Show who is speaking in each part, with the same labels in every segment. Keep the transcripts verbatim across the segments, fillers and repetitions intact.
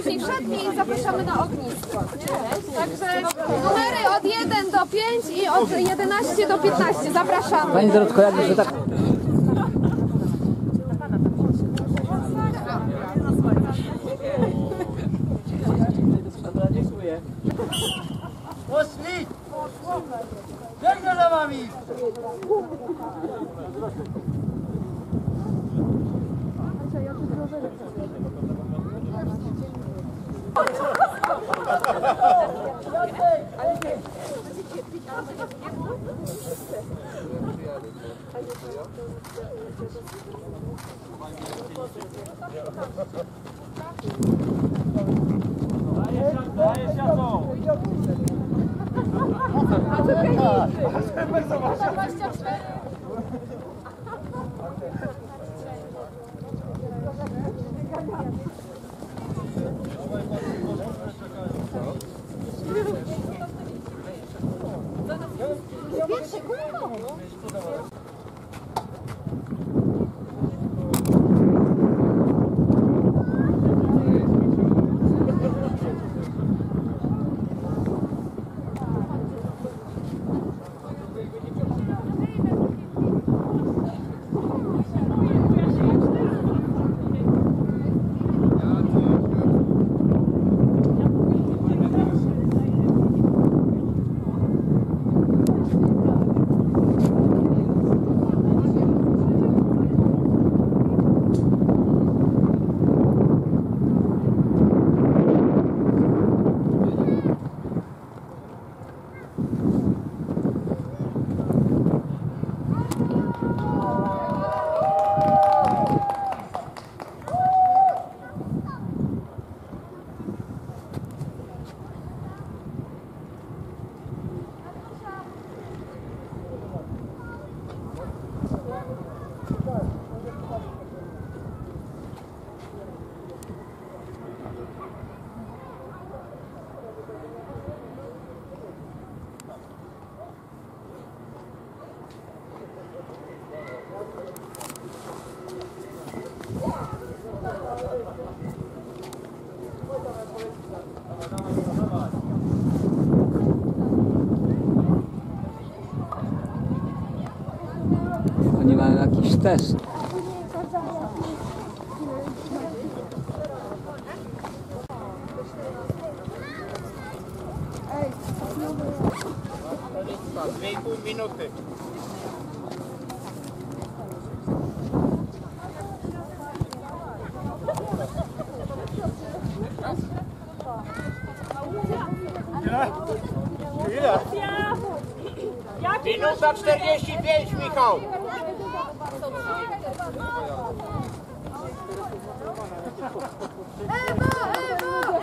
Speaker 1: wcześniej wszedli i zapraszamy na ognisko. Także numery od jeden do pięć i od jedenastu do piętnastu. Zapraszamy.
Speaker 2: Pani Dorotko, jakby się tak... Dobra, dziękuję.
Speaker 3: Poszli! Biegnę za wami!
Speaker 4: Dajesz jasno!
Speaker 1: dwadzieścia cztery.
Speaker 2: Oni mają jakiś test.
Speaker 3: Dwie i pół minuty. Ile? Minuta czterdzieści pięć, Michał.
Speaker 1: Ewa, Ewa,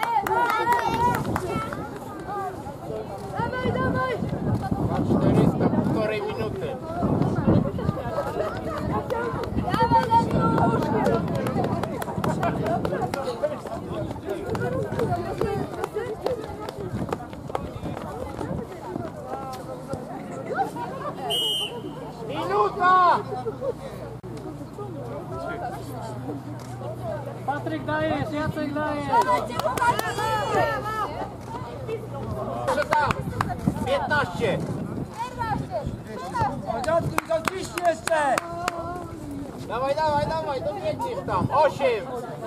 Speaker 1: Ewa! Dawaj, dawaj!
Speaker 3: czterysta, półtorej minuty.
Speaker 1: Dawaj,
Speaker 3: Minuta!
Speaker 4: Patryk dajesz, Jacek dajesz!
Speaker 3: Tam! piętnaście!
Speaker 4: Oczywiście jeszcze!
Speaker 3: Dawaj, dawaj, dawaj, dowiedziesz tam! osiem!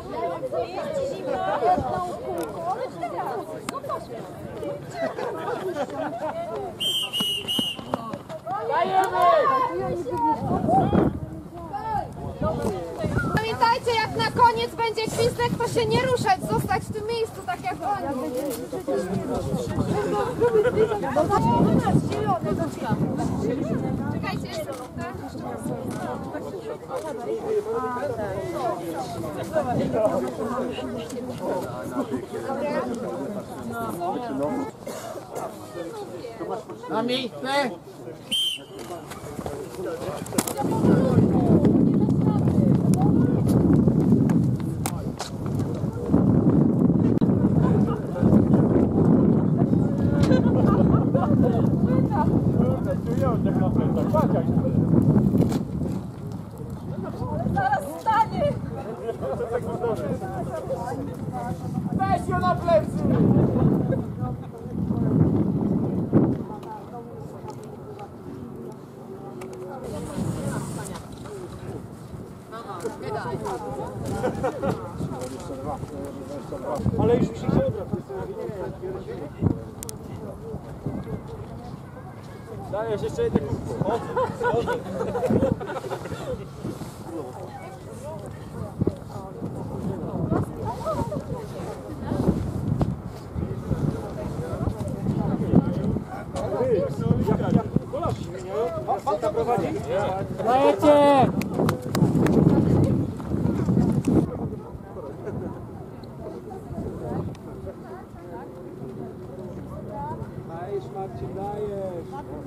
Speaker 3: Dajemy!
Speaker 1: Pamiętajcie, jak na koniec będzie gwizdek, to się nie ruszać, zostać w tym miejscu, tak jak oni. Czekajcie, jeszcze
Speaker 3: Na miejsce!
Speaker 1: zaraz stanie!
Speaker 3: Weź ją na plecy!
Speaker 4: Ale już mi się chciało trafić. Dajesz jeszcze jedno kubko. Dajecie! Dajesz, Marcin, dajesz!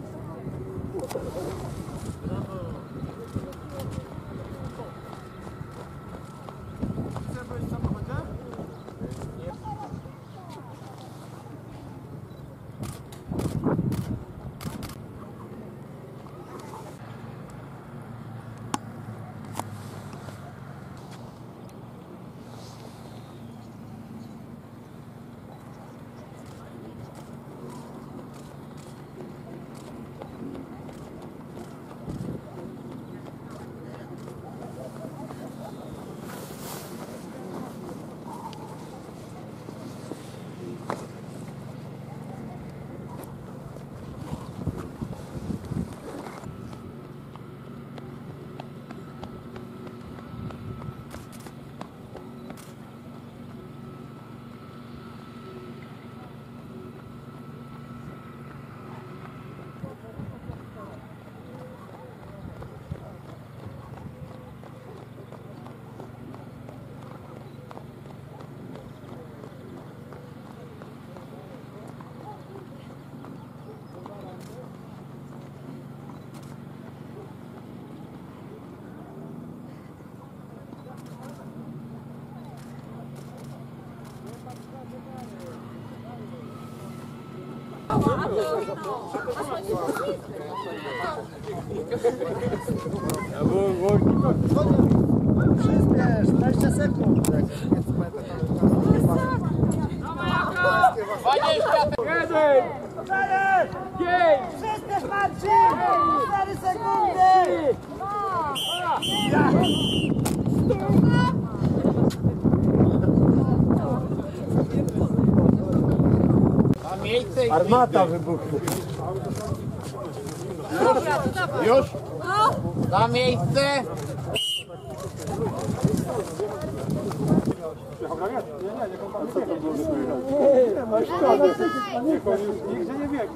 Speaker 3: Przyspiesz, dwadzieścia sekund.
Speaker 4: Jeden! Pięć!
Speaker 5: Przyspiesz, Marcin! cztery sekundy!
Speaker 3: Na miejsce i
Speaker 4: Armata wybuchła.
Speaker 1: Dobra, to dawaj.
Speaker 3: już. Na miejsce.
Speaker 4: Nigdzie nie biegł.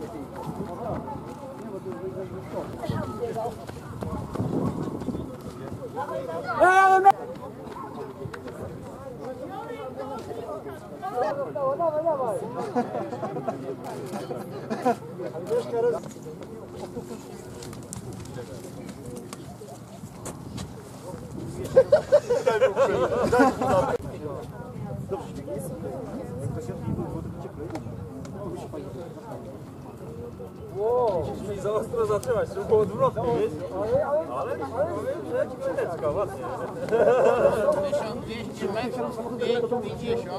Speaker 4: Wow, mi za ostro zaczęłaś, to było odwrotnie, wiesz? Ale, ale, ale, ale powiem, że chwileczka, ładnie.
Speaker 3: tysiąc dwieście metrów, pięć pięćdziesiąt.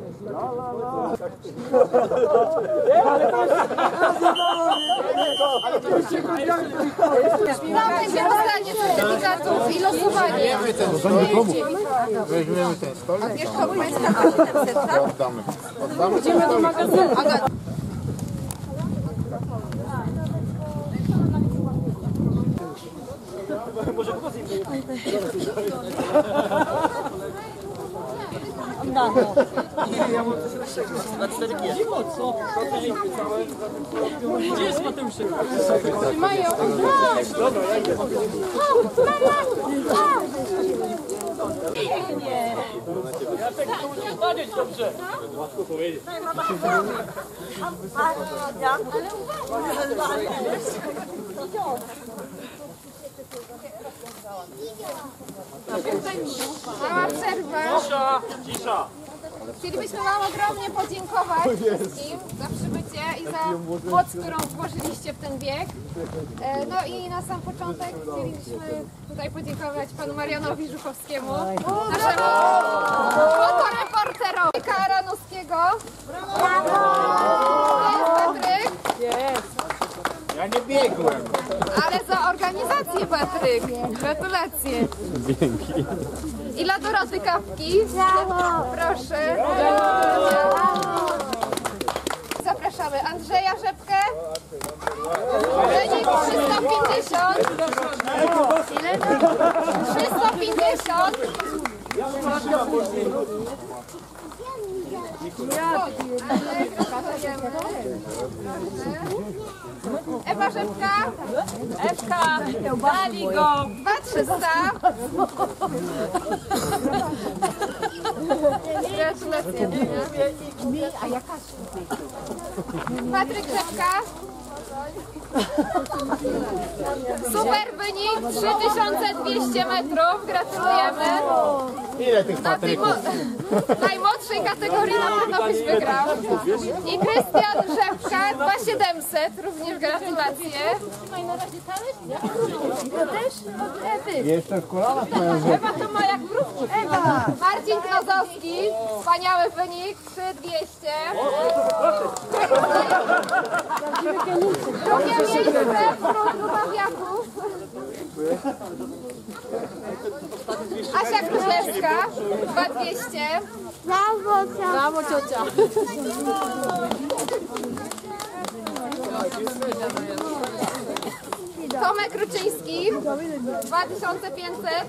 Speaker 1: Tam będzie rozdanie certyfikatów i losowanie.
Speaker 3: Weźmiemy ten stolik. Weźmiemy ten stolik.
Speaker 1: Wiesz, kogo jest ta
Speaker 3: Oddamy. Oddamy.
Speaker 1: Idziemy do magazynu.
Speaker 4: Gdzie jest Mateuszek?
Speaker 1: Mają.
Speaker 4: Ja tego tu muszę znaleźć dobrze. Łatwo powiedzieć.
Speaker 1: Mała przerwa.
Speaker 4: Cisza! Cisza!
Speaker 1: Chcielibyśmy Wam ogromnie podziękować wszystkim za przybycie i za moc, którą włożyliście w ten bieg. E, No i na sam początek chcielibyśmy tutaj podziękować Panu Marianowi Żuchowskiemu, naszemu fotoreporterowi Karanowskiemu. Patryk?
Speaker 3: Ja nie biegłem.
Speaker 1: Ale za organizację, Patryk. Gratulacje.
Speaker 3: Dzięki.
Speaker 1: I dla Doroty kawki. Proszę. Zapraszamy Andrzeja Rzepkę. Wynik trzysta pięćdziesiąt. Ile? trzysta pięćdziesiąt. Ewa Rzepka.
Speaker 6: Ewka, dali go!
Speaker 1: dwa trzysta. Gratulacje. Patryk Rzepka. Super wynik, trzy tysiące dwieście metrów. Gratulujemy.
Speaker 3: Ile tych
Speaker 1: Na tej
Speaker 3: Patryków?
Speaker 1: mo- najmłodszej kategorii na pewno byś wygrał. I Krystian Rzepka, dwa tysiące siedemset, również gratulacje.
Speaker 3: Jeszcze w kolanach mają rzeczy.
Speaker 1: Ewa to ma jak mrówki. Ewa. Marcin Knozowski, wspaniały wynik, trzy tysiące dwieście. Drugie miejsce wśród Lubawiaków. Asia Kruszewska, dwa tysiące dwieście.
Speaker 6: Brawo, brawo ciocia!
Speaker 1: Tomek Ruczyński, dwa tysiące pięćset.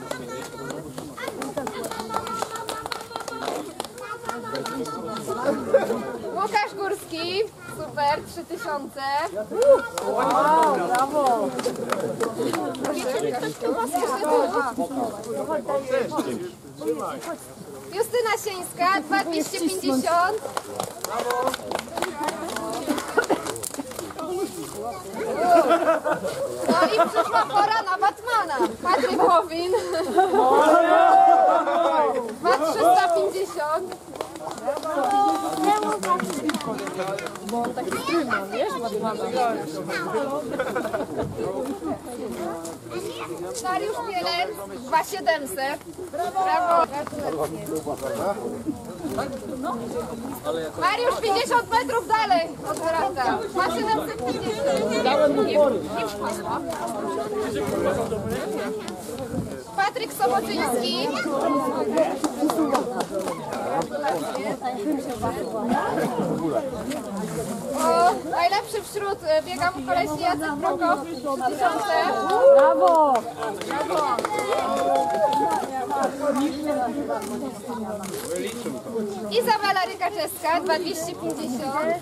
Speaker 1: Łukasz Górski, super, trzy tysiące.
Speaker 6: Wow, brawo!
Speaker 1: Justyna Sieńska, dwa tysiące dwieście pięćdziesiąt. No i przyszła pora na Batmana. Patryk Łowin. dwa tysiące trzysta pięćdziesiąt.
Speaker 6: Bo on taki strój ma, wiesz, Batmana.
Speaker 1: Dariusz Pielec, dwa tysiące siedemset. Brawo. Mariusz, pięćdziesiąt metrów dalej od brata. dwa tysiące siedemset pięćdziesiąt. Nie wpadła. Patryk Soboczyński. O, najlepszy wśród biegamu koleśni Jacek Prokop, trzy tysiące.
Speaker 6: Brawo!
Speaker 1: Izabela Rykaczewska, dwa tysiące dwieście pięćdziesiąt.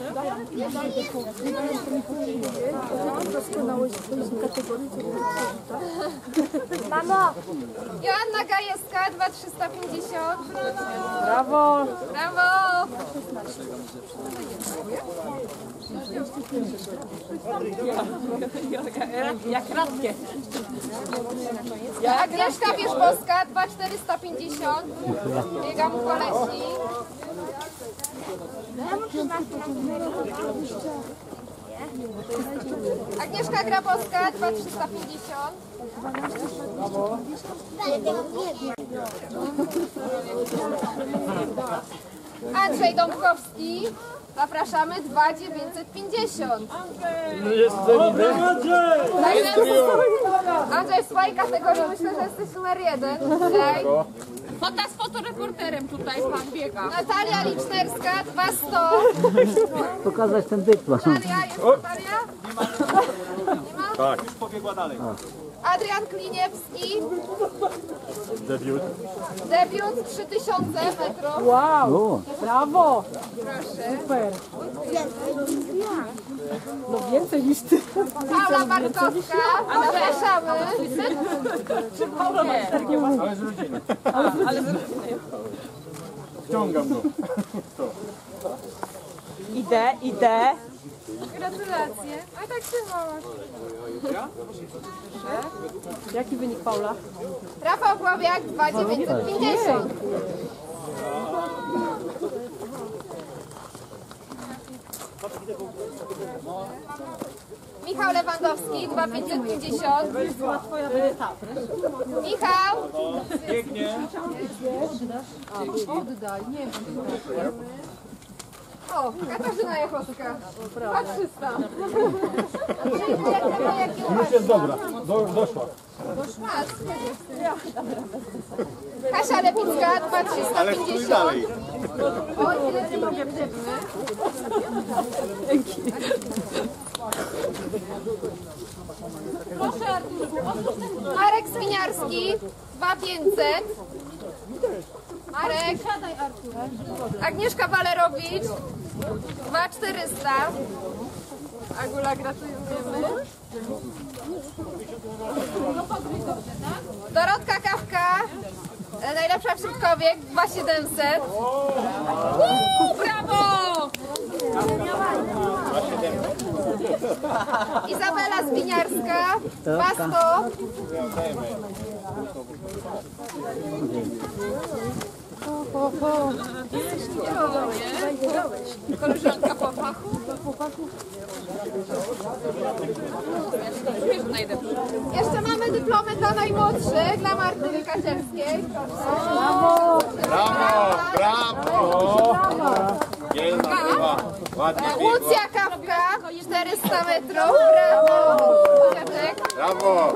Speaker 6: Mamo!
Speaker 1: Joanna Gajewska, dwa tysiące trzysta pięćdziesiąt.
Speaker 6: Brawo!
Speaker 1: Brawo!
Speaker 6: Jak radkie.
Speaker 1: Agnieszka Wierzbowska, dwa tysiące czterysta pięćdziesiąt. Biegam u kolesi. Agnieszka Grabowska, dwa tysiące trzysta pięćdziesiąt. Andrzej Dąbkowski, zapraszamy, dwa tysiące dziewięćset pięćdziesiąt. Andrzej, w swojej kategorii myślę, że jesteś numer jeden. Dzisiaj.
Speaker 6: Fota z fotoreporterem tutaj pan biega.
Speaker 1: Natalia Licznerska, dwa tysiące sto.
Speaker 2: Pokazać ten dyplom.
Speaker 1: Natalia, jest Natalia? Nie ma?
Speaker 4: Tak. Już pobiegła dalej.
Speaker 1: Adrian Kliniewski,
Speaker 4: Debiut.
Speaker 1: debiut trzy tysiące metrów.
Speaker 6: Wow!
Speaker 2: O,
Speaker 6: Brawo!
Speaker 1: Proszę.
Speaker 6: Super! No więcej niż ty.
Speaker 1: Paula Bartkowska, zapraszamy.
Speaker 4: Ale z rodziny. Ale z rodziny. Wciągam go.
Speaker 6: Idę, idę.
Speaker 1: Gratulacje. A tak się wołasz.
Speaker 6: Jaki wynik Paula?
Speaker 1: Rafał Głowiak, dwa tysiące dziewięćset pięćdziesiąt. Michał Lewandowski, dwa tysiące pięćset pięćdziesiąt. Michał.
Speaker 4: Pięknie.
Speaker 1: O, Katarzyna Jachowska. dwa trzysta.
Speaker 4: Już jest dobra, Do, doszła.
Speaker 1: Kasia Lepicka, dwa trzysta pięćdziesiąt. O, ile nie mogę Proszę Arturku. Marek Swiniarski, dwa pięćset. Marek. Agnieszka Walerowicz, dwa czterysta. Agula, gratulujemy. Dorotka Kawka, e, najlepsza wśród kobiet, dwa siedemset. Uuu, brawo! Izabela Zwiniarska, dwa sto. Koleżanka po fachu. Jeszcze mamy dyplomy dla najmłodszych, dla Martyny Kaczerskiej.
Speaker 3: Brawo, brawo! Dzielna była, ładnie biegła.
Speaker 1: Łucja Kawka, czterysta metrów. Brawo! Kwiatek.
Speaker 3: Brawo!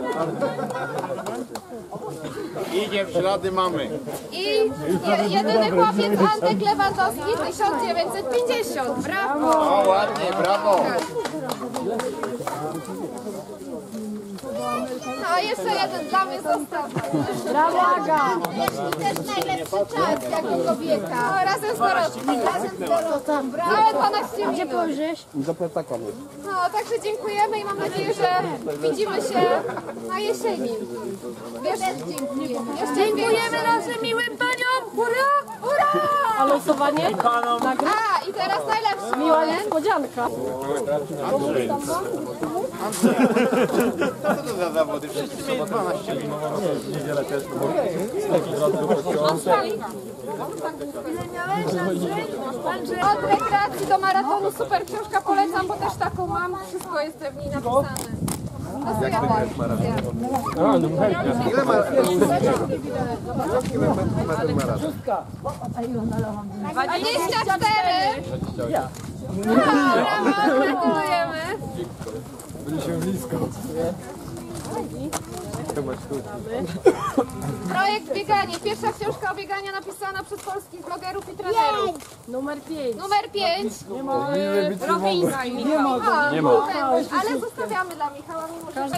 Speaker 3: Idzie w ślady mamy.
Speaker 1: I je, jedyny chłopiec Antek Lewandowski, tysiąc dziewięćset pięćdziesiąt. Brawo!
Speaker 3: O, ładnie, brawo!
Speaker 1: No, jeszcze jeden dla mnie został. Brawo, Aga! Jeśli też najlepszy czas, jakiego wieka. No, razem z Dorotką. Razem z Dorotką. Brawo, dwanaście minut. Gdzie pojrzysz?
Speaker 4: Za plecaka mnie.
Speaker 1: No, także dziękujemy i mam nadzieję, że widzimy się na jesieni. Wiesz, dziękujemy. Dziękujemy naszym miłym paniom. Hurra! Hurra!
Speaker 6: A losowanie?
Speaker 1: A, i teraz najlepszy.
Speaker 6: Miła niespodzianka.
Speaker 3: Co to za zawody? Wszyscy mieli dwanaście minut.
Speaker 4: Niedzielę też.
Speaker 1: Od rekreacji do maratonu, super książka, polecam, bo też taką mam. Wszystko jest w niej napisane. Losujemy.
Speaker 4: A, no chętnie.
Speaker 3: Ile ma?
Speaker 1: dwadzieścia cztery. Brawo, gratulujemy.
Speaker 4: Byliśmy blisko.
Speaker 1: Projekt Bieganie. Pierwsza książka o bieganiu napisana przez polskich blogerów i trenerów.
Speaker 6: Numer pięć.
Speaker 1: Numer pięć.
Speaker 6: Rowiński.
Speaker 1: Nie ma.
Speaker 4: Nie ma.
Speaker 1: Ale zostawiamy dla Michała, mimo że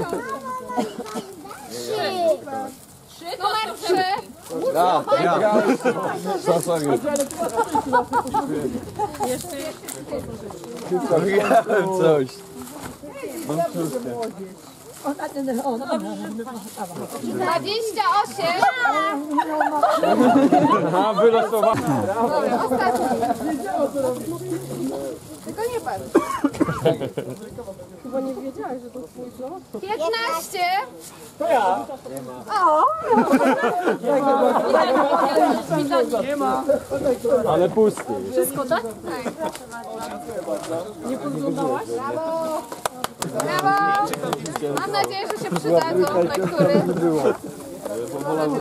Speaker 1: Trzy. Numer trzy.
Speaker 4: Ja, ja. Zasłonię. Powiedziałem coś. Mam szóstkę.
Speaker 1: dwadzieścia osiem.
Speaker 4: A, wylosowałem.
Speaker 1: Dobra, ostatni. Tylko nie pan.
Speaker 6: Chyba nie wiedziałeś, że to twój ślub?
Speaker 1: piętnaście.
Speaker 4: Ale pusty.
Speaker 6: Wszystko, tak? Nie podglądałaś?
Speaker 1: Brawo. Brawo. Mam nadzieję, że się przydadzą lektury.